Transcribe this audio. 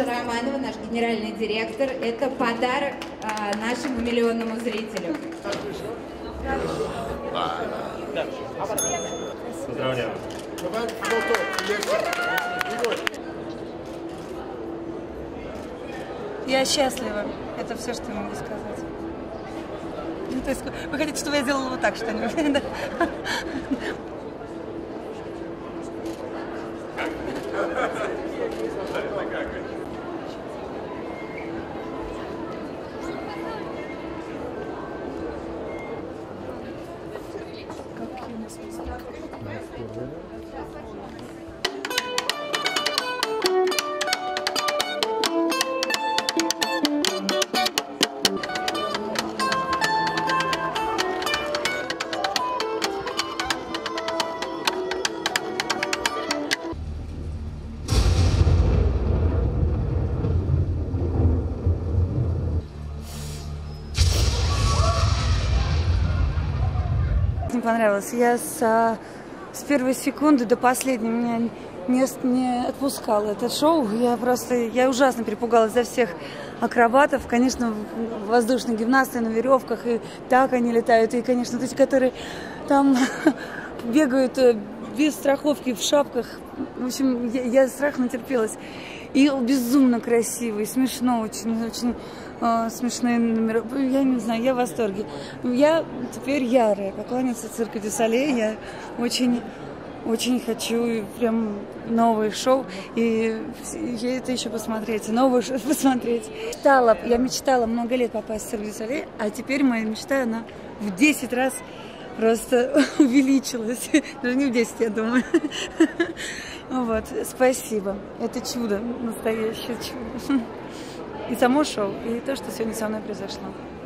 Романова, наш генеральный директор. Это подарок нашему миллионному зрителю. Поздравляю. Я счастлива. Это все, что я могу сказать. Ну, то есть, вы хотите, чтобы я сделала вот так что-нибудь? Мне понравилось. Я с первой секунды до последней меня не отпускало это шоу. Я ужасно перепугалась за всех акробатов. Конечно, воздушные гимнасты на веревках, и так они летают. И, конечно, эти, которые там бегают без страховки, в шапках. В общем, я страшно натерпелась. И безумно красивый, смешно, очень смешные номера. Я не знаю, я в восторге. Я теперь ярая поклонница цирка дю Солей. Я очень хочу прям новое шоу. И это еще посмотреть, новое шоу посмотреть. Я мечтала много лет попасть в цирк дю Солей, а теперь моя мечта, она в 10 раз просто увеличилась. Даже не в 10, я думаю. Вот, спасибо. Это чудо, настоящее чудо. И само шоу, и то, что сегодня со мной произошло.